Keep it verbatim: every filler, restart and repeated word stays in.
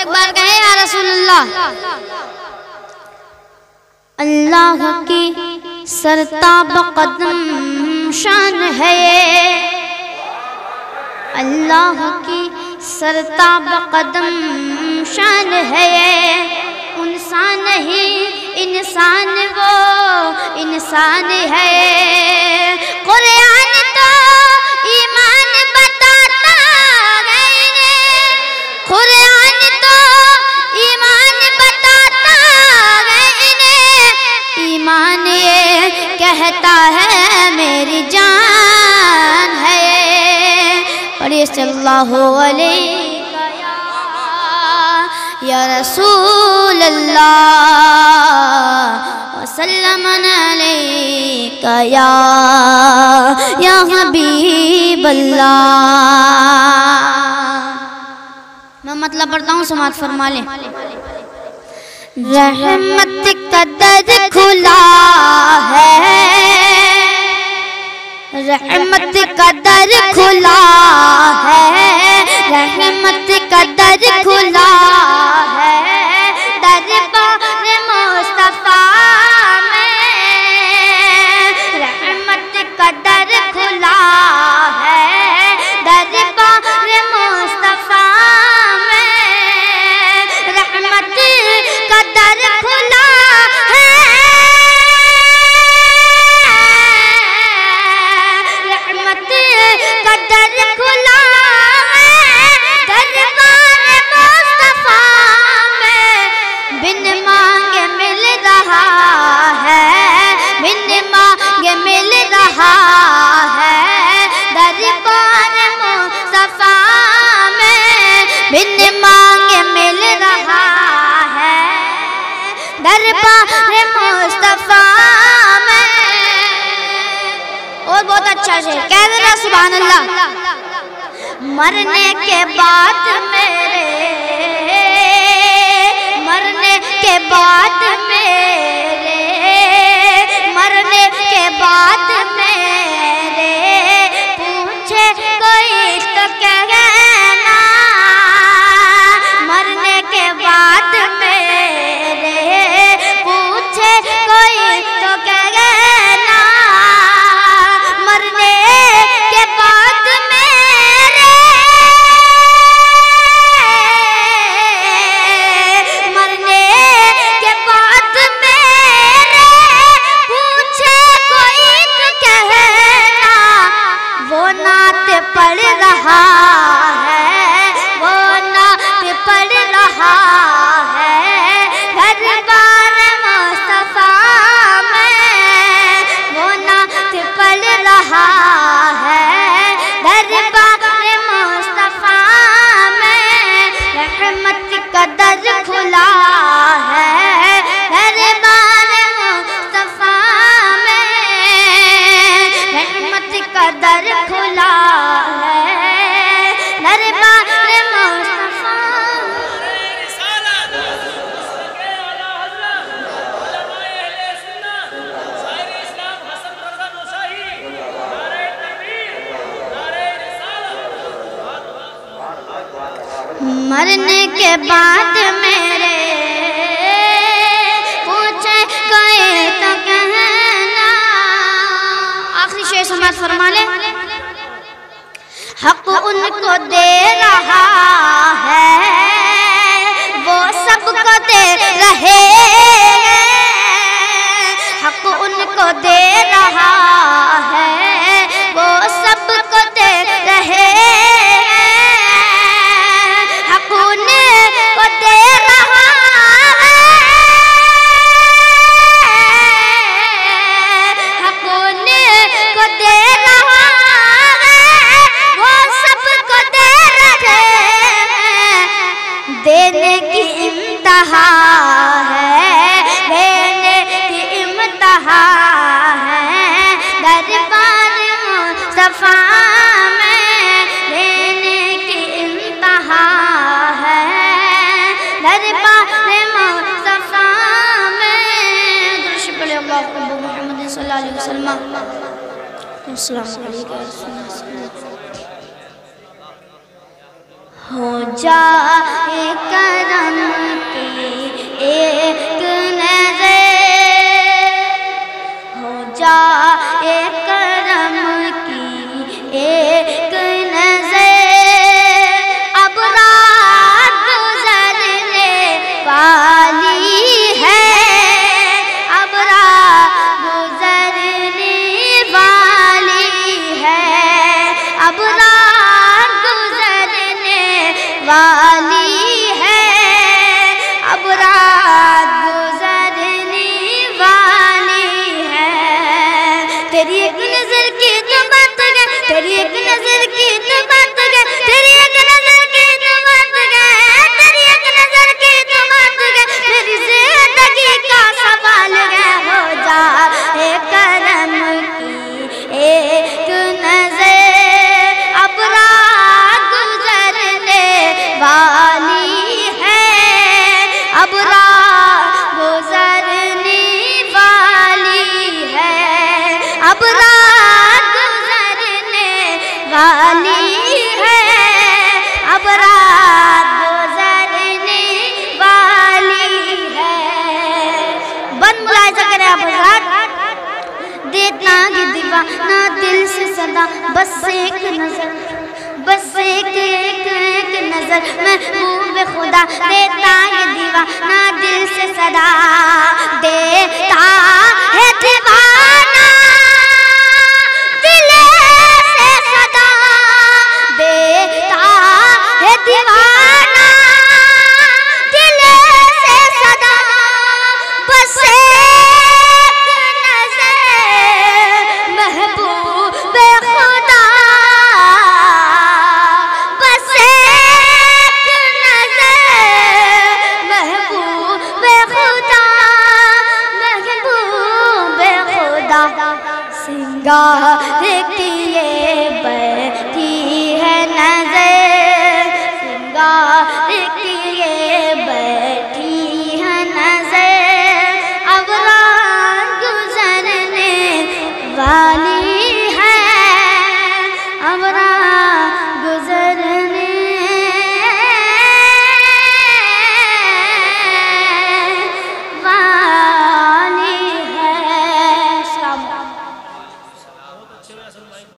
एक बार कहे या रसूलल्लाह। अल्लाह की सरताब कदम शान है ये, अल्लाह की सरताब कदम शान है ये। इंसान नहीं इंसान वो इंसान है। कुरान तो ईमान बताता है, कुरान तो ईमान बताता है। ईमान ये कहता है मेरी जान है। पढ़िए सल्लल्लाहु अलैहि या रसूल अल्लाह वसल्लम अलैका या या हबीब अल्लाह। मैं मतलब पढ़ता हूँ, समात फरमा ले। रहमत का दर खुला है, रहमत का दर खुला है, रहमत का दर खुला है। दरबार मुस्तफा में रहमत का दर खुला है। दरबार मुस्तफा में रहमत का दर खुला है। रहमत का दर खुला है। दरबार मुस्तफा में बिन मांगे मिल रहा है, बिन मांगे मिल रहा है। दरबार मुस्तफा में बिन मांगे मिल रहा है। दरबार मुस्तफा में। और बहुत अच्छा है, कह देना सुभान अल्लाह। मरने के बाद मेरे, मरने के बाद मेरे, मरने के बाद मेरे पूछे कोई तो कहना। मरने के बाद मेरे पूछे कोई तो कहना। मरने के बाद मेरे, मरने के बाद मेरे पूछे कोई तो कहना। वो नात पढ़ रहा है, वो नात पढ़ रहा है। दरबार मुस्तफा में वो नात पढ़ रहा है। दरबार मुस्तफा में रहमत का दर खुला है। दरबार मुस्तफा में रहमत का दर खुला है। दरबार मुस्तफा। मरने के बाद मेरे पूछे कोई तो कहना। आखिरी शेर समात फरमा ले। हक उनको दे रहा है, वो सबको दे रहे। हक उनको दे रहा है, वो सबको दे रहे। हक उनको दे रहा है, हक उनको दे रहा है। वो सबको दे रहे। देने की इम्तिहा है, देने की इम्तिहा है। दरबार मुस्तफा में देने की इम्तिहा है। दरबार मुस्तफा में दुरूद पढ़े अल्लाह मुहम्मद सल्लल्लाहु अलैहि वसल्लम। अस्सलामु अलैकुम। हो जाए करम एक नजर, बस एक एक एक नजर महबूब खुदा देता ये दीवाना दिल से सदा दे